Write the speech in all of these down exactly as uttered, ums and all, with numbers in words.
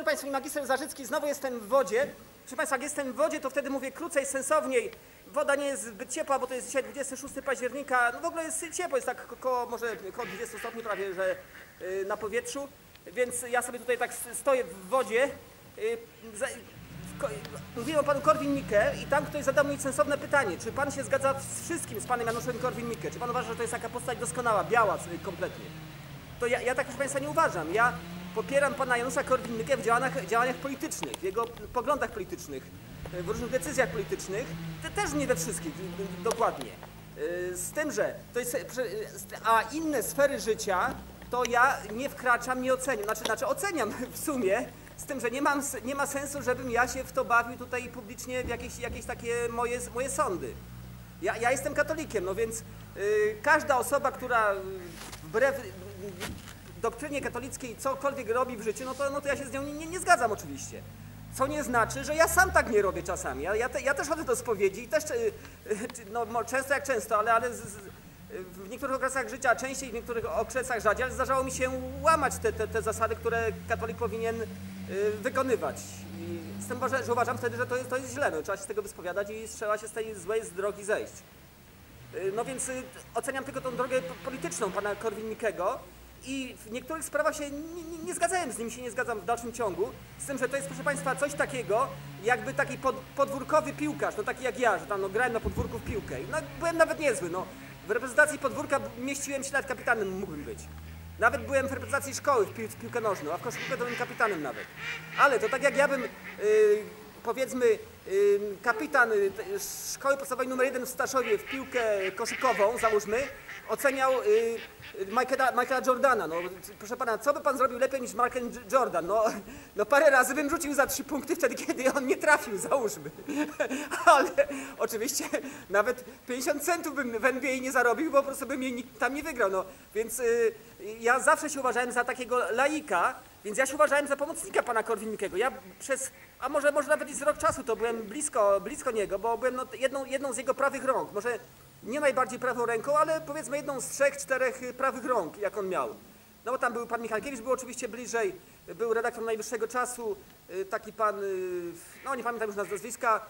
Drodzy Państwo, magister Zarzycki, znowu jestem w wodzie. Proszę Państwa, jak jestem w wodzie, to wtedy mówię krócej, sensowniej. Woda nie jest zbyt ciepła, bo to jest dzisiaj dwudziestego szóstego października. No w ogóle jest ciepło, jest tak około może około dwudziestu stopni prawie, że yy, na powietrzu. Więc ja sobie tutaj tak stoję w wodzie. Yy, za, w, mówiłem o panu Korwin-Mikke i tam ktoś zadał mi sensowne pytanie. Czy pan się zgadza z wszystkim z panem Januszem Korwin-Mikke? Czy pan uważa, że to jest taka postać doskonała, biała kompletnie? To ja, ja tak, proszę Państwa, nie uważam. Ja popieram pana Janusza Korwin-Mikke w działaniach, działaniach politycznych, w jego poglądach politycznych, w różnych decyzjach politycznych, te też nie we wszystkich, dokładnie. Z tym, że to jest, a inne sfery życia, to ja nie wkraczam, nie oceniam, znaczy, znaczy oceniam w sumie, z tym, że nie, mam, nie ma sensu, żebym ja się w to bawił tutaj publicznie w jakieś, jakieś takie moje, moje sądy. Ja, ja jestem katolikiem, no więc yy, każda osoba, która wbrew doktrynie katolickiej cokolwiek robi w życiu, no to, no to ja się z nią nie, nie, nie zgadzam oczywiście. Co nie znaczy, że ja sam tak nie robię czasami. Ja, ja, te, ja też chodzę do spowiedzi i też, yy, no często jak często, ale, ale z, z, w niektórych okresach życia częściej, w niektórych okresach rzadziej, ale zdarzało mi się łamać te, te, te zasady, które katolik powinien yy, wykonywać. I z tym, że, że uważam wtedy, że to jest, to jest źle, no, trzeba się z tego wyspowiadać i trzeba się z tej złej z drogi zejść. Yy, no więc yy, oceniam tylko tą drogę polityczną pana Korwin-Mikkego i w niektórych sprawach się nie, nie, nie zgadzałem z nim, się nie zgadzam w dalszym ciągu, z tym, że to jest, proszę Państwa, coś takiego, jakby taki pod, podwórkowy piłkarz, no taki jak ja, że tam no, grałem na podwórku w piłkę. No byłem nawet niezły, no. W reprezentacji podwórka mieściłem się, nawet kapitanem mógłbym być. Nawet byłem w reprezentacji szkoły w, pi w piłkę nożną, a w koszykówkę to byłem kapitanem nawet. Ale to tak jak ja bym, yy, powiedzmy, yy, kapitan yy, szkoły podstawowej numer jeden w Staszowie w piłkę koszykową, załóżmy, oceniał yy, Michaela, Michaela Jordana. No, proszę pana, co by pan zrobił lepiej niż Michael Jordan? No, no parę razy bym rzucił za trzy punkty wtedy, kiedy on nie trafił, załóżmy. Ale oczywiście nawet pięćdziesiąt centów bym w N B A nie zarobił, bo po prostu bym jej tam nie wygrał. No, więc yy, ja zawsze się uważałem za takiego laika, więc ja się uważałem za pomocnika pana Korwin-Mikkego. Ja przez, a może, może nawet i z rok czasu to byłem blisko, blisko niego, bo byłem no, jedną, jedną z jego prawych rąk. Może nie najbardziej prawą ręką, ale powiedzmy jedną z trzech, czterech prawych rąk, jak on miał. No bo tam był pan Michalkiewicz, był oczywiście bliżej, był redaktor Najwyższego Czasu, taki pan, no nie pamiętam już nazwiska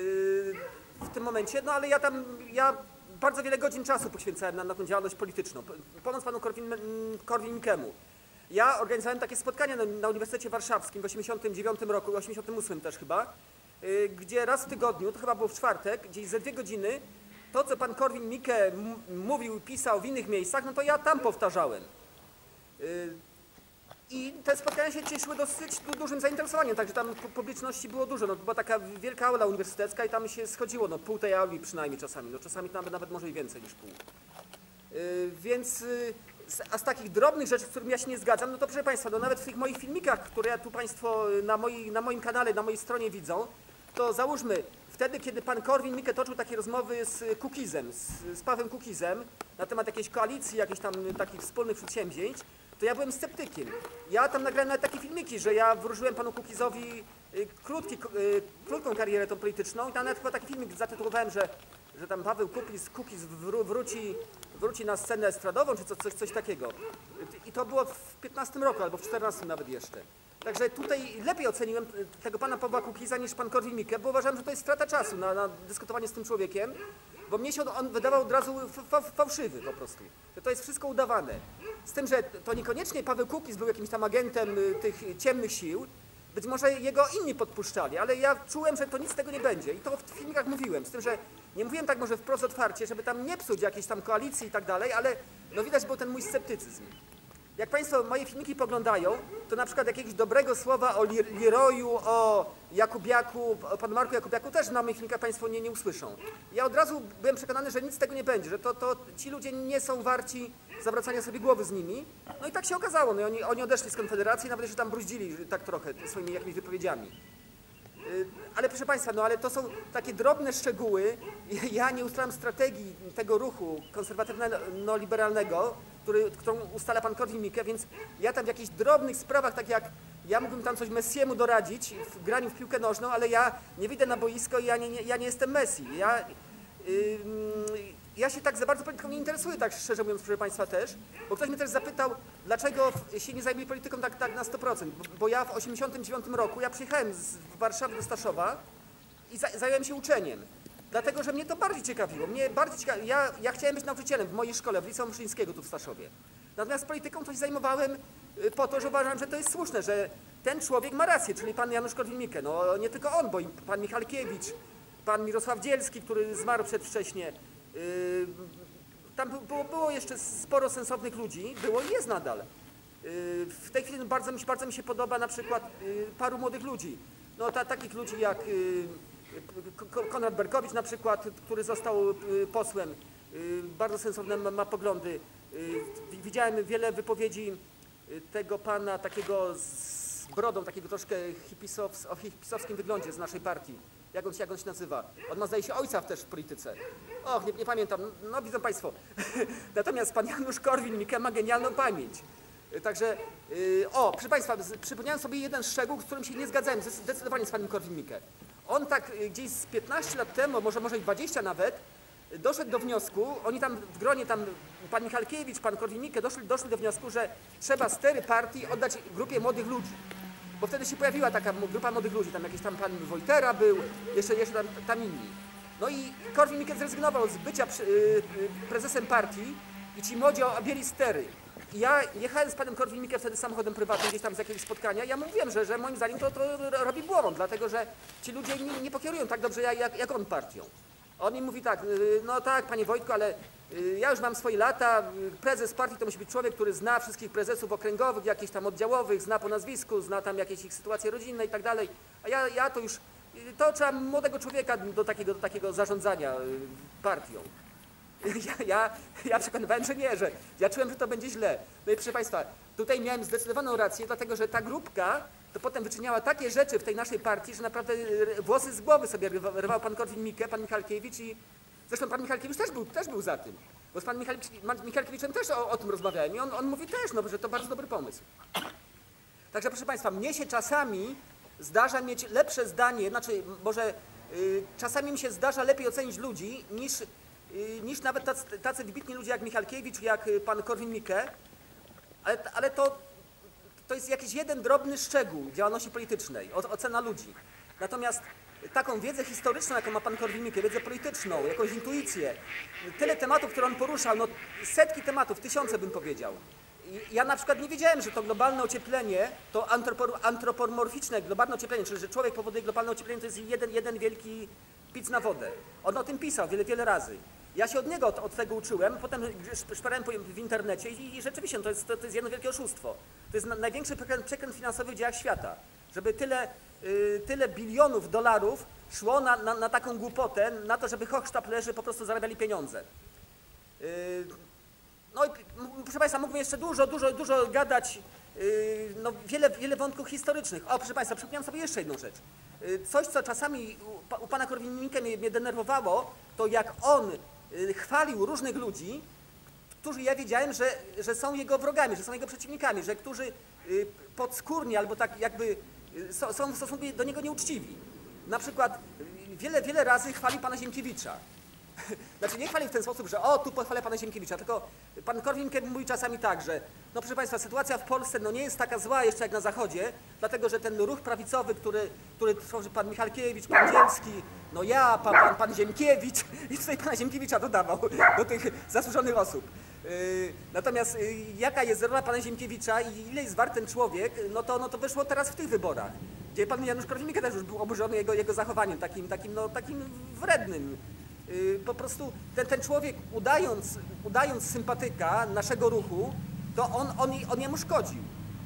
w tym momencie, no ale ja tam, ja bardzo wiele godzin czasu poświęcałem na, na tą działalność polityczną, pomoc panu Korwin-Mikkemu. Ja organizowałem takie spotkania na, na Uniwersytecie Warszawskim w osiemdziesiątym dziewiątym roku, w osiemdziesiątym ósmym też chyba, gdzie raz w tygodniu, to chyba było w czwartek, gdzieś ze dwie godziny, to, co pan Korwin-Mikke mówił i pisał w innych miejscach, no to ja tam powtarzałem. Yy, I te spotkania się cieszyły dosyć dużym zainteresowaniem, także tam publiczności było dużo. No, to była taka wielka aula uniwersytecka i tam się schodziło, no pół tej auli przynajmniej czasami, no czasami to nawet, nawet może i więcej niż pół. Yy, więc, yy, a z takich drobnych rzeczy, z którymi ja się nie zgadzam, no to proszę Państwa, no nawet w tych moich filmikach, które ja tu Państwo na, moi, na moim kanale, na mojej stronie widzą, to załóżmy, wtedy, kiedy pan Korwin-Mikke toczył takie rozmowy z Kukizem, z, z Pawłem Kukizem na temat jakiejś koalicji, jakichś tam takich wspólnych przedsięwzięć, to ja byłem sceptykiem. Ja tam nagrałem nawet takie filmiki, że ja wróżyłem panu Kukizowi krótki, krótką karierę tą polityczną i tam nawet chyba taki filmik zatytułowałem, że, że tam Paweł Kukiz, Kukiz wró wróci, wróci na scenę estradową, czy coś, coś takiego. I to było w piętnastym roku, albo w czternastym nawet jeszcze. Także tutaj lepiej oceniłem tego pana Pawła Kukiza niż pan Korwin-Mikke, bo uważałem, że to jest strata czasu na, na dyskutowanie z tym człowiekiem, bo mnie się on, on wydawał od razu fałszywy po prostu, że to jest wszystko udawane. Z tym, że to niekoniecznie Paweł Kukiz był jakimś tam agentem tych ciemnych sił, być może jego inni podpuszczali, ale ja czułem, że to nic z tego nie będzie i to w filmikach mówiłem, z tym, że nie mówiłem tak może wprost otwarcie, żeby tam nie psuć jakiejś tam koalicji i tak dalej, ale no widać był ten mój sceptycyzm. Jak Państwo moje filmiki poglądają, to na przykład jakiegoś dobrego słowa o Leroyu, o Jakubiaku, o panu Marku Jakubiaku też na moich filmikach Państwo nie, nie usłyszą. Ja od razu byłem przekonany, że nic z tego nie będzie, że to, to ci ludzie nie są warci zawracania sobie głowy z nimi. No i tak się okazało, no i oni, oni odeszli z Konfederacji, nawet się tam bruździli tak trochę swoimi jakimiś wypowiedziami. Ale proszę Państwa, no ale to są takie drobne szczegóły. Ja nie ustalam strategii tego ruchu konserwatywno-liberalnego, który, którą ustala pan Korwin-Mikke, więc ja tam w jakichś drobnych sprawach, tak jak ja mógłbym tam coś Messiemu doradzić w graniu w piłkę nożną, ale ja nie wyjdę na boisko i ja nie, nie, ja nie jestem Messi. Ja, yy, ja się tak za bardzo polityką nie interesuję, tak szczerze mówiąc, proszę Państwa też, bo ktoś mnie też zapytał, dlaczego się nie zajmuję polityką tak, tak na sto procent, bo, bo ja w osiemdziesiątym dziewiątym roku, ja przyjechałem z Warszawy do Staszowa i za, zająłem się uczeniem, dlatego, że mnie to bardziej ciekawiło, mnie bardziej ciekawi, ja, ja chciałem być nauczycielem w mojej szkole, w Liceum Muszyńskiego tu w Staszowie, natomiast polityką to się zajmowałem po to, że uważam, że to jest słuszne, że ten człowiek ma rację, czyli pan Janusz Korwin-Mikke, no nie tylko on, bo i pan Michalkiewicz, pan Mirosław Dzielski, który zmarł przedwcześnie. Yy, tam było, było jeszcze sporo sensownych ludzi, było i jest nadal. Yy, w tej chwili bardzo mi, się, bardzo mi się podoba na przykład yy, paru młodych ludzi. No, ta, takich ludzi jak yy, Konrad Berkowicz na przykład, który został yy, posłem, yy, bardzo sensowne ma, ma poglądy. Yy, widziałem wiele wypowiedzi yy, tego pana takiego z brodą, takiego troszkę hipisows, o hipisowskim wyglądzie z naszej partii. Jak on, się, jak on się nazywa? On ma, zdaje się, ojca też w polityce. Och, nie, nie pamiętam, no widzą Państwo. Natomiast pan Janusz Korwin-Mikke ma genialną pamięć. Także, yy, o, proszę Państwa, przypomniałem sobie jeden szczegół, z którym się nie zgadzałem zdecydowanie z panem Korwin-Mikke. On tak y, gdzieś z piętnaście lat temu, może może i dwadzieścia nawet, doszedł do wniosku, oni tam w gronie, tam pan Michalkiewicz, pan Korwin-Mikke doszli, doszli do wniosku, że trzeba stery partii oddać grupie młodych ludzi. Bo wtedy się pojawiła taka grupa młodych ludzi, tam jakiś tam pan Wojtera był, jeszcze, jeszcze tam, tam inni. No i Korwin-Mikke zrezygnował z bycia przy, yy, prezesem partii i ci młodzi objęli stery. I ja jechałem z panem Korwin-Mikke wtedy samochodem prywatnym gdzieś tam z jakiegoś spotkania, ja mówiłem, że, że moim zdaniem to, to robi błąd, dlatego że ci ludzie nie, nie pokierują tak dobrze jak, jak on partią. On mi mówi tak, no tak panie Wojtku, ale ja już mam swoje lata, prezes partii to musi być człowiek, który zna wszystkich prezesów okręgowych, jakichś tam oddziałowych, zna po nazwisku, zna tam jakieś ich sytuacje rodzinne i tak dalej, a ja, ja to już, to trzeba młodego człowieka do takiego, do takiego zarządzania partią. Ja, ja, ja przekonywałem, że nie, że ja czułem, że to będzie źle. No i proszę Państwa, tutaj miałem zdecydowaną rację, dlatego że ta grupka to potem wyczyniała takie rzeczy w tej naszej partii, że naprawdę włosy z głowy sobie rwał pan Korwin-Mikke, pan Michalkiewicz i zresztą pan Michalkiewicz też był, też był za tym. Bo z panem Michalkiewiczem też o, o tym rozmawiałem i on, on mówi też, no, że to bardzo dobry pomysł. Także proszę Państwa, mnie się czasami zdarza mieć lepsze zdanie, znaczy może y, czasami mi się zdarza lepiej ocenić ludzi niż, y, niż nawet tacy, tacy wybitni ludzie jak Michalkiewicz, jak pan Korwin-Mikke, ale, ale to, to jest jakiś jeden drobny szczegół działalności politycznej, ocena ludzi. Natomiast taką wiedzę historyczną, jaką ma pan Korwin-Mikke, wiedzę polityczną, jakąś intuicję, tyle tematów, które on poruszał, no setki tematów, tysiące bym powiedział. I ja na przykład nie wiedziałem, że to globalne ocieplenie, to antropomorficzne globalne ocieplenie, czyli że człowiek powoduje globalne ocieplenie, to jest jeden, jeden wielki pic na wodę. On o tym pisał wiele, wiele razy. Ja się od niego od, od tego uczyłem, potem szperałem w internecie i, i rzeczywiście no to, jest, to, to jest jedno wielkie oszustwo. To jest na, największy przekręt, przekręt finansowy w dziejach świata. Żeby tyle, y, tyle bilionów dolarów szło na, na, na taką głupotę, na to, żeby hochsztaplerzy po prostu zarabiali pieniądze. Y, no i proszę Państwa, mógłbym jeszcze dużo, dużo, dużo gadać, y, no wiele, wiele wątków historycznych. O, proszę Państwa, przypomniałem sobie jeszcze jedną rzecz. Y, coś, co czasami u, u pana Korwin-Mikke mnie, mnie denerwowało, to jak on y, chwalił różnych ludzi, którzy ja wiedziałem, że, że są jego wrogami, że są jego przeciwnikami, że którzy y, podskórnie albo tak jakby y, są, są w stosunku do niego nieuczciwi. Na przykład y, wiele, wiele razy chwalił pana Ziemkiewicza. Znaczy nie chwalił w ten sposób, że o, tu pochwalę pana Ziemkiewicza, tylko pan Korwin-Mikke mówi czasami tak, że no proszę Państwa, sytuacja w Polsce no, nie jest taka zła jeszcze jak na Zachodzie, dlatego że ten ruch prawicowy, który, który tworzy pan Michalkiewicz, pan Dzielski, no ja, pan, pan, pan Ziemkiewicz i tutaj pana Ziemkiewicza dodawał do tych zasłużonych osób. Yy, natomiast yy, jaka jest rola pana Ziemkiewicza i ile jest wart ten człowiek, no to, no to wyszło teraz w tych wyborach, gdzie pan Janusz Korwin-Mikke też już był oburzony jego, jego zachowaniem, takim, takim, no, takim wrednym. Po prostu ten, ten człowiek, udając, udając sympatyka naszego ruchu, to on, on, on jemu szkodził.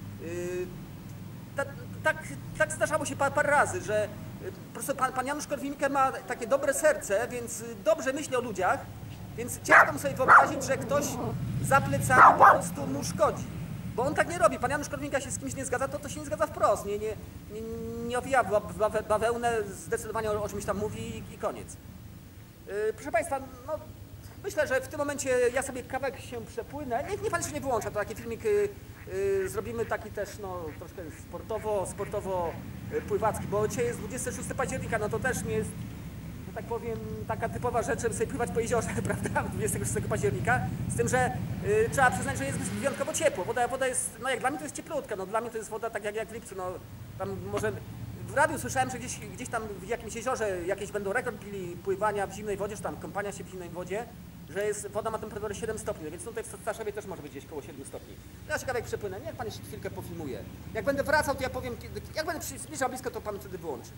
Tak, tak, tak zdarzało się parę par razy, że po prostu pan, pan Janusz Korwin-Mikke ma takie dobre serce, więc dobrze myśli o ludziach, więc ciężko mu sobie wyobrazić, że ktoś za plecami po prostu mu szkodzi. Bo on tak nie robi. Pan Janusz Korwin-Mikke się z kimś nie zgadza, to to się nie zgadza wprost. Nie, nie, nie, nie owija w bawełnę, zdecydowanie o, o czymś tam mówi i, i koniec. Proszę Państwa, no, myślę, że w tym momencie ja sobie kawałek się przepłynę. Niech nie Pan się nie wyłącza, to taki filmik y, y, zrobimy taki też no, troszkę sportowo, sportowo pływacki, bo dzisiaj jest dwudziestego szóstego października, no to też nie jest tak powiem, taka typowa rzecz, żeby sobie pływać po jeziorze, prawda, dwudziestego szóstego października, z tym, że y, trzeba przyznać, że jest wyjątkowo ciepło. Woda, woda jest, no jak dla mnie to jest cieplutka, no dla mnie to jest woda tak jak, jak w lipcu, no tam może... W radiu słyszałem, że gdzieś, gdzieś tam w jakimś jeziorze jakieś będą rekord bili pływania w zimnej wodzie, czy tam kąpania się w zimnej wodzie, że jest, woda ma temperaturę siedem stopni, więc tutaj w Staszowie też może być gdzieś koło siedmiu stopni. Ja ciekawe jak przepłynę, niech pan jeszcze chwilkę pofilmuje. Jak będę wracał, to ja powiem, kiedy, jak będę zbliżał blisko, to pan wtedy wyłączy.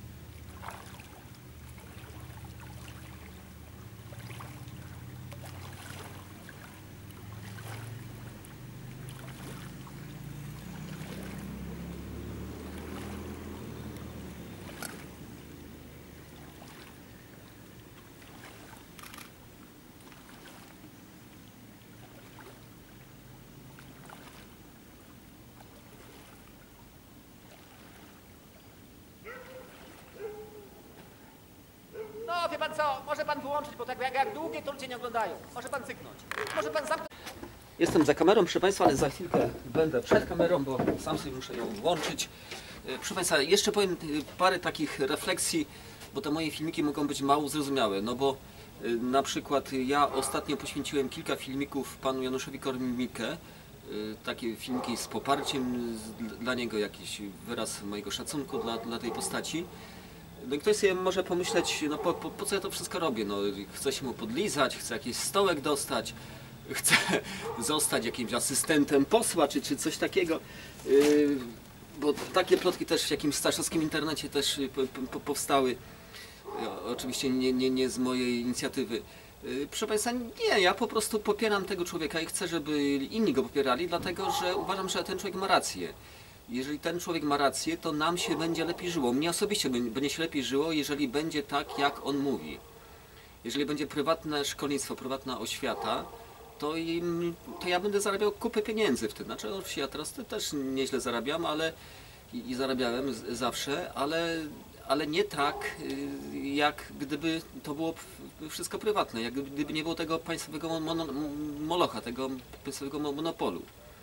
No, wie pan co, może pan wyłączyć, bo tak jak, jak długie to ludzie nie oglądają. Może pan cyknąć. Może pan zamknąć. Jestem za kamerą, proszę Państwa, ale za chwilkę będę przed kamerą, bo sam sobie muszę ją włączyć. Proszę Państwa, jeszcze powiem parę takich refleksji, bo te moje filmiki mogą być mało zrozumiałe, no bo na przykład ja ostatnio poświęciłem kilka filmików panu Januszowi Korwin-Mikke, takie filmiki z poparciem dla niego, jakiś wyraz mojego szacunku dla, dla tej postaci. No i ktoś sobie może pomyśleć, no po, po, po co ja to wszystko robię, no chcę się mu podlizać, chcę jakiś stołek dostać, chcę zostać jakimś asystentem posła, czy, czy coś takiego, yy, bo takie plotki też w jakimś staszowskim internecie też po, po, powstały, yy, oczywiście nie, nie, nie z mojej inicjatywy. Yy, proszę Państwa, nie, ja po prostu popieram tego człowieka i chcę, żeby inni go popierali, dlatego że uważam, że ten człowiek ma rację. Jeżeli ten człowiek ma rację, to nam się będzie lepiej żyło. Mnie osobiście będzie się lepiej żyło, jeżeli będzie tak, jak on mówi. Jeżeli będzie prywatne szkolnictwo, prywatna oświata, to, im, to ja będę zarabiał kupę pieniędzy wtedy. Znaczy, oczywiście ja teraz też nieźle zarabiam, ale i, i zarabiałem z, zawsze, ale, ale nie tak, jak gdyby to było wszystko prywatne, jak gdyby nie było tego państwowego mono, molocha, tego państwowego monopolu.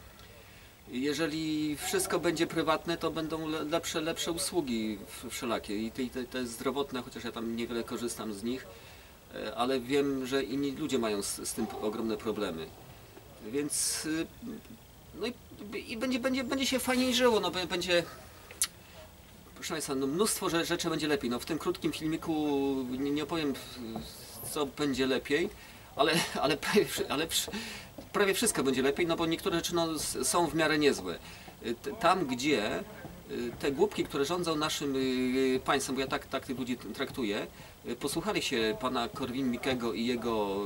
Jeżeli wszystko będzie prywatne, to będą lepsze, lepsze usługi wszelakie i te, te, te zdrowotne, chociaż ja tam niewiele korzystam z nich, ale wiem, że inni ludzie mają z, z tym ogromne problemy. Więc no i, i będzie, będzie, będzie się fajniej żyło, no będzie, proszę Państwa, no mnóstwo rzeczy będzie lepiej. No w tym krótkim filmiku nie, nie opowiem, co będzie lepiej, ale, ale, prawie, ale prawie wszystko będzie lepiej, no bo niektóre rzeczy no, są w miarę niezłe. Tam, gdzie te głupki, które rządzą naszym państwem, bo ja tak, tak tych ludzi traktuję, posłuchali się pana Korwin-Mikkego i jego,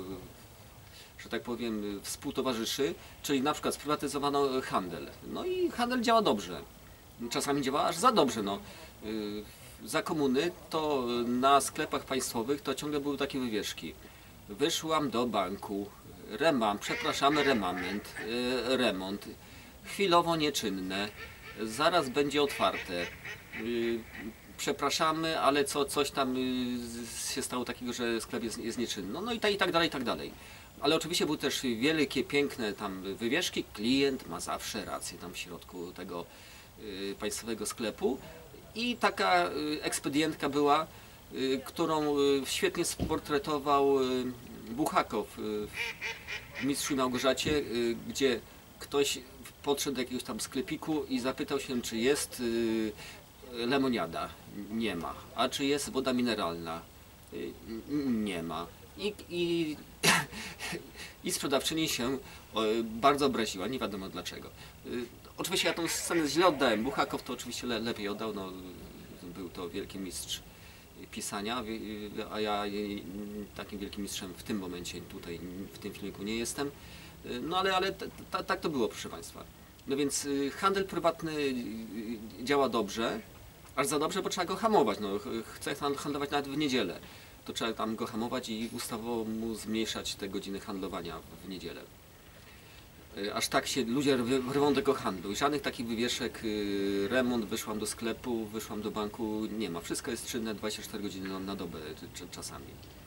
że tak powiem, współtowarzyszy, czyli na przykład sprywatyzowano handel. No i handel działa dobrze. Czasami działa aż za dobrze. No. Za komuny to na sklepach państwowych to ciągle były takie wywieszki. Wyszłam do banku, remam, przepraszamy, remament, yy, remont, chwilowo nieczynne, zaraz będzie otwarte, yy, przepraszamy, ale co, coś tam yy, się stało takiego, że sklep jest, jest nieczynny, no, no i, ta, i tak dalej, i tak dalej. Ale oczywiście były też wielkie, piękne tam wywieszki, klient ma zawsze rację tam w środku tego yy, państwowego sklepu i taka yy, ekspedientka była, którą świetnie sportretował Buchakow w Mistrzu i Małgorzacie, gdzie ktoś podszedł do jakiegoś tam sklepiku i zapytał się, czy jest lemoniada. Nie ma. A czy jest woda mineralna? Nie ma. I, i, i sprzedawczyni się bardzo obraziła, nie wiadomo dlaczego. Oczywiście ja tą scenę źle oddałem. Buchakow to oczywiście le, lepiej oddał, no, był to wielki mistrz pisania, a ja takim wielkim mistrzem w tym momencie tutaj w tym filmiku nie jestem. No ale, ale tak to było, proszę Państwa. No więc handel prywatny działa dobrze, aż za dobrze, bo trzeba go hamować. No, chce handlować nawet w niedzielę, to trzeba tam go hamować i ustawowo mu zmniejszać te godziny handlowania w niedzielę. Aż tak się ludzie rwą do tego handlu. Żadnych takich wywieszek, remont, wyszłam do sklepu, wyszłam do banku, nie ma. Wszystko jest czynne dwadzieścia cztery godziny na dobę czasami.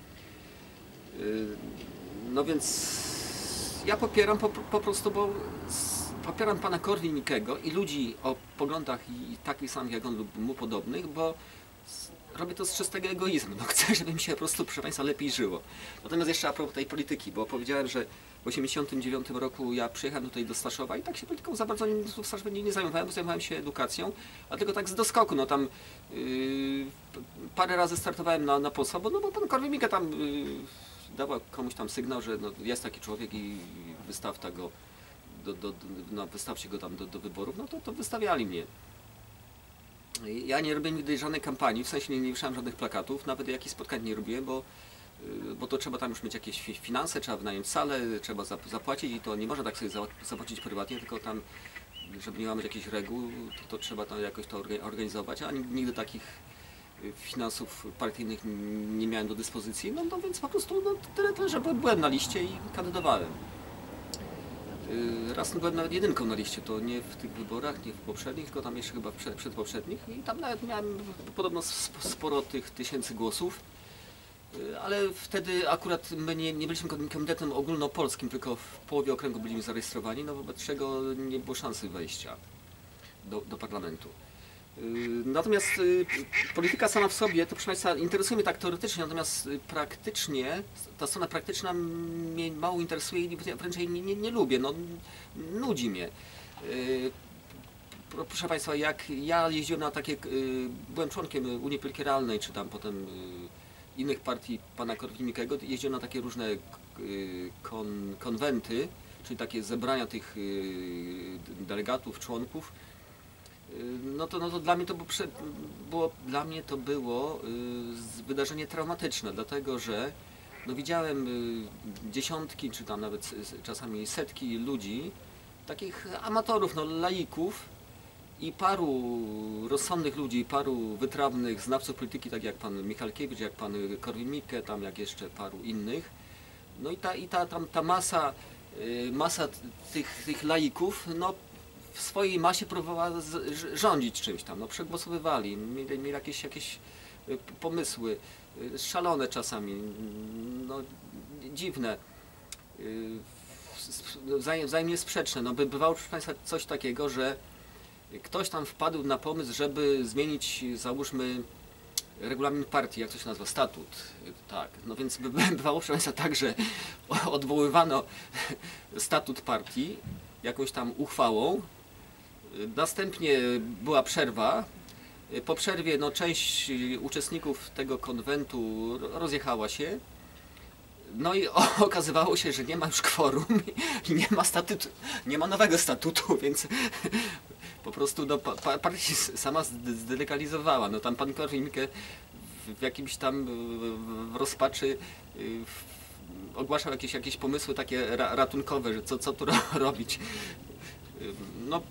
No więc ja popieram po, po prostu, bo popieram pana Korwin-Mikkego i ludzi o poglądach i takich samych jak on lub mu podobnych, bo robię to z czystego egoizmu. No chcę, żeby mi się po prostu, proszę Państwa, lepiej żyło. Natomiast jeszcze a propos tej polityki, bo powiedziałem, że w osiemdziesiątym dziewiątym roku ja przyjechałem tutaj do Staszowa i tak się polityką za bardzo nie, w Staszowie nie, nie zajmowałem, bo zajmowałem się edukacją, a tylko tak z doskoku, no tam yy, parę razy startowałem na, na posła, bo, no, bo pan Korwin-Mikke tam yy, dawał komuś tam sygnał, że no, jest taki człowiek i wystawta go, do, do, do, no, wystawcie go tam do, do wyborów, no to, to wystawiali mnie. Ja nie robię nigdy żadnej kampanii, w sensie nie, nie wieszałem żadnych plakatów, nawet jakichś spotkań nie robiłem, bo, bo to trzeba tam już mieć jakieś finanse, trzeba wynająć salę, trzeba zapłacić i to nie można tak sobie zapłacić prywatnie, tylko tam, żeby nie łamać jakichś reguł, to, to trzeba to jakoś to organizować, a nigdy takich finansów partyjnych nie miałem do dyspozycji, no, no więc po prostu no, tyle, tyle, że byłem na liście i kandydowałem. Raz byłem nawet jedynką na liście, to nie w tych wyborach, nie w poprzednich, tylko tam jeszcze chyba w przed, przedpoprzednich i tam nawet miałem podobno sporo tych tysięcy głosów, ale wtedy akurat my nie, nie byliśmy komitetem ogólnopolskim, tylko w połowie okręgu byliśmy zarejestrowani, no wobec czego nie było szansy wejścia do, do parlamentu. Natomiast polityka sama w sobie, to proszę Państwa, interesuje mnie tak teoretycznie, natomiast praktycznie, ta strona praktyczna mnie mało interesuje i wręcz jej nie, nie, nie lubię, no, nudzi mnie. Proszę Państwa, jak ja jeździłem na takie, byłem członkiem Unii Polityki Realnej, czy tam potem innych partii pana Korwin-Mikkego, jeździłem na takie różne kon, konwenty, czyli takie zebrania tych delegatów, członków. No to, no to dla mnie to było, było, dla mnie to było y, wydarzenie traumatyczne, dlatego że no, widziałem y, dziesiątki, czy tam nawet czasami setki ludzi, takich amatorów, no, laików i paru rozsądnych ludzi, paru wytrawnych znawców polityki, tak jak pan Michalkiewicz, jak pan Korwin-Mikke, tam jak jeszcze paru innych. No i ta, i ta, tam, ta masa, y, masa tych, tych laików, no, w swojej masie próbowała z, rządzić czymś tam, no przegłosowywali, mieli, mieli jakieś, jakieś pomysły, szalone czasami, no dziwne, wzajemnie sprzeczne. No by bywało, proszę Państwa, coś takiego, że ktoś tam wpadł na pomysł, żeby zmienić, załóżmy, regulamin partii, jak to się nazywa, statut, tak, no więc by, bywało, proszę Państwa, tak, że odwoływano statut partii jakąś tam uchwałą. Następnie była przerwa. Po przerwie no, część uczestników tego konwentu rozjechała się. No i okazywało się, że nie ma już kworum i nie ma statutu, nie ma nowego statutu, więc po prostu no, partia się sama zdelegalizowała. No tam pan Korwin-Mikke w jakimś tam w rozpaczy ogłaszał jakieś, jakieś pomysły takie ratunkowe, że co, co tu robić. No,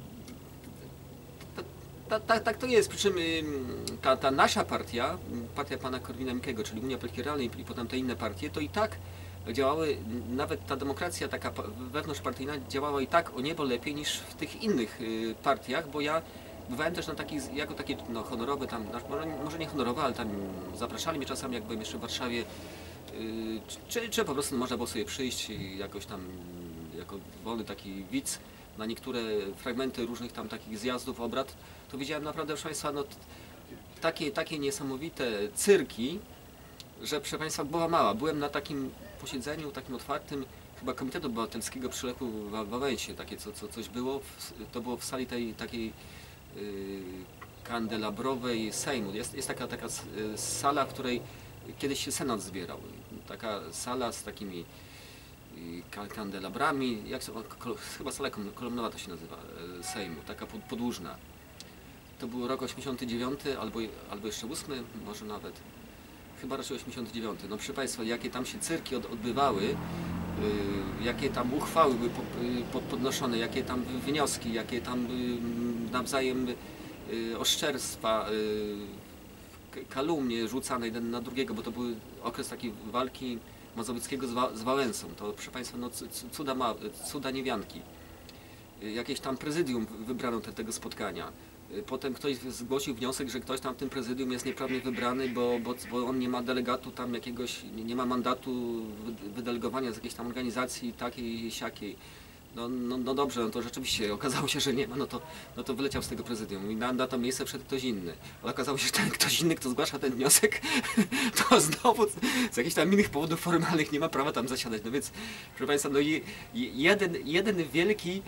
tak ta, ta, to jest, przy czym ta, ta nasza partia, partia pana Korwina-Mikkego, czyli Unia Polityki Realnej i potem te inne partie, to i tak działały, nawet ta demokracja taka wewnątrzpartyjna działała i tak o niebo lepiej niż w tych innych partiach, bo ja bywałem też na taki, jako takie no, honorowe, tam, może, może nie honorowe, ale tam zapraszali mnie czasami, jak byłem jeszcze w Warszawie, czy, czy po prostu można było sobie przyjść jakoś tam jako wolny taki widz na niektóre fragmenty różnych tam takich zjazdów, obrad, to widziałem naprawdę, proszę Państwa, no, takie, takie niesamowite cyrki, że, proszę Państwa, głowa mała. Byłem na takim posiedzeniu, takim otwartym, chyba Komitetu Obywatelskiego przy Lechu Wałęsie, takie co, co, coś było, to było w sali tej takiej yy, kandelabrowej Sejmu. Jest, jest taka, taka sala, w której kiedyś się Senat zbierał. Taka sala z takimi kandelabrami, jak są, chyba sala kolumnowa to się nazywa, Sejmu, taka podłużna. To był rok osiemdziesiąty dziewiąty albo, albo jeszcze ósmy, może nawet, chyba raczej osiemdziesiąty dziewiąty. No proszę Państwa, jakie tam się cyrki od, odbywały, yy, jakie tam uchwały były po, po, podnoszone, jakie tam wnioski, jakie tam yy, nawzajem yy, oszczerstwa, yy, kalumnie rzucane jeden na drugiego, bo to był okres takiej walki Mazowieckiego z, Wa z Wałęsą. To, proszę Państwa, no, cuda, ma cuda niewianki. Jakieś tam prezydium wybrano te, tego spotkania. Potem ktoś zgłosił wniosek, że ktoś tam w tym prezydium jest nieprawnie wybrany, bo, bo, bo on nie ma delegatu tam jakiegoś, nie ma mandatu wydelegowania z jakiejś tam organizacji takiej i siakiej. No, no, no dobrze, no to rzeczywiście okazało się, że nie ma, no to, no to wyleciał z tego prezydium i na, na to miejsce wszedł ktoś inny. Ale okazało się, że ten ktoś inny, kto zgłasza ten wniosek, to znowu z jakichś tam innych powodów formalnych nie ma prawa tam zasiadać. No więc, proszę Państwa, no je, jeden, jeden wielki...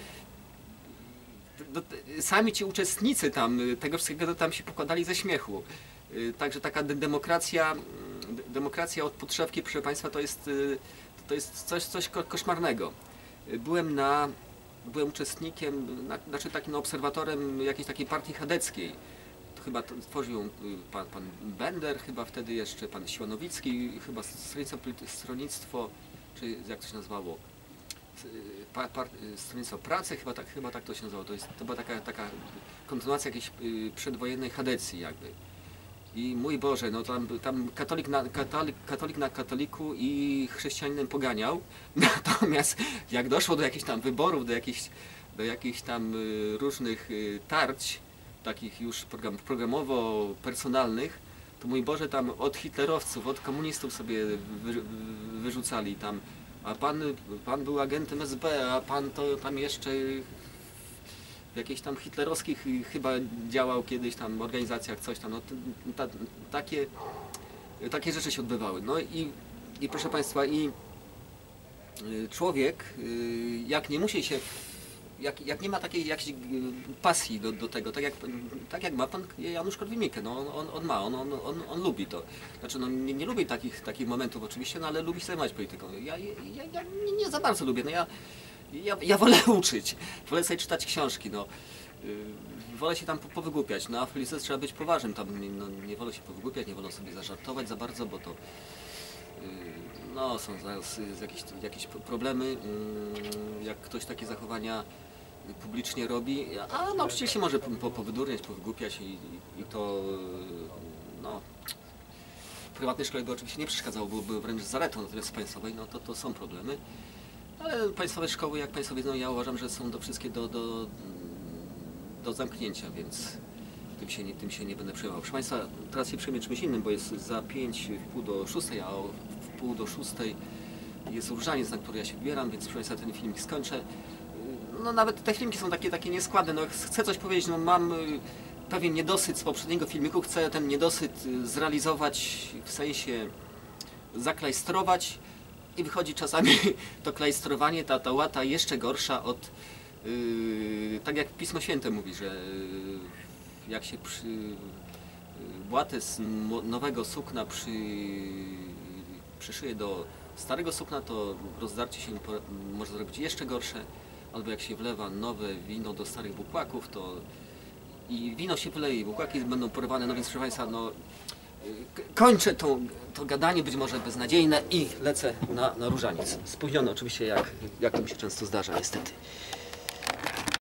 No, sami ci uczestnicy tam tego wszystkiego tam się pokładali ze śmiechu. Także taka demokracja, demokracja od podszewki, proszę Państwa, to jest, to jest coś, coś koszmarnego. Byłem na, byłem uczestnikiem, na, znaczy takim obserwatorem jakiejś takiej partii chadeckiej. To chyba to tworzył ją pan, pan Bender, chyba wtedy jeszcze pan Siłanowicki, chyba stronnictwo, stronnictwo czy jak to się nazywało, pa, par, stronnictwo pracy, chyba tak, chyba tak to się nazywało. To, jest, to była taka, taka kontynuacja jakiejś przedwojennej chadecji jakby. I mój Boże, no tam, tam katolik, na, katolik, katolik na katoliku i chrześcijaninem poganiał, natomiast jak doszło do jakichś tam wyborów, do jakichś, do jakichś tam y, różnych y, tarć, takich już program, programowo-personalnych, to mój Boże, tam od hitlerowców, od komunistów sobie wy, wy, wyrzucali tam, a pan, pan był agentem S B, a pan to tam jeszcze w jakichś tam hitlerowskich chyba działał kiedyś tam organizacjach, coś tam, no, ta, takie, takie rzeczy się odbywały. No i, i proszę Państwa, i człowiek, jak nie musi się, jak, jak nie ma takiej jakiejś pasji do, do tego, tak jak, tak jak ma pan Janusz Korwin-Mikke, no on, on, on ma, on, on, on, on lubi to. Znaczy no nie, nie lubi takich, takich momentów oczywiście, no ale lubi się zajmować polityką. Ja, ja, ja nie, nie za bardzo lubię, no ja Ja, ja wolę uczyć, wolę sobie czytać książki, no. Yy, wolę się tam po, powygłupiać, no a w polityce trzeba być poważnym, tam nie, no, nie wolę się powygłupiać, nie wolę sobie zażartować za bardzo, bo to yy, no są zaraz jakieś, jakieś problemy, yy, jak ktoś takie zachowania publicznie robi, a nauczyciel się może po, powydurniać, powygłupiać i, i, i to yy, no w prywatnej szkole by oczywiście nie przeszkadzało, byłoby wręcz zaletą, natomiast w państwowej no to, to są problemy. Ale państwowe szkoły, jak Państwo wiedzą, ja uważam, że są to wszystkie do, do, do zamknięcia, więc tym się, nie, tym się nie będę przejmował. Proszę Państwa, teraz się przejmę czymś innym, bo jest za pięć, w pół do szóstej, a o w pół do szóstej jest różaniec, na który ja się wybieram, więc proszę Państwa, ten filmik skończę. No nawet te filmiki są takie, takie nieskładne, no chcę coś powiedzieć, no mam pewien niedosyt z poprzedniego filmiku, chcę ten niedosyt zrealizować, w sensie zaklejstrować. I wychodzi czasami to klejstrowanie, ta, ta łata jeszcze gorsza od, yy, tak jak Pismo Święte mówi, że yy, jak się przy, yy, łatę z nowego sukna przy, przyszyje do starego sukna, to rozdarcie się po, może zrobić jeszcze gorsze, albo jak się wlewa nowe wino do starych bukłaków, to i wino się wyleje, bukłaki będą porywane, no więc proszę Państwa, no kończę to, to gadanie, być może beznadziejne i lecę na, na różaniec. Spóźniony oczywiście, jak, jak to mi się często zdarza niestety.